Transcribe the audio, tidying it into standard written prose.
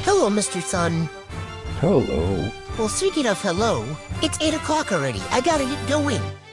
Hello, Mr. Sun. Hello. Well, speaking of hello, it's 8 o'clock already. I gotta get going.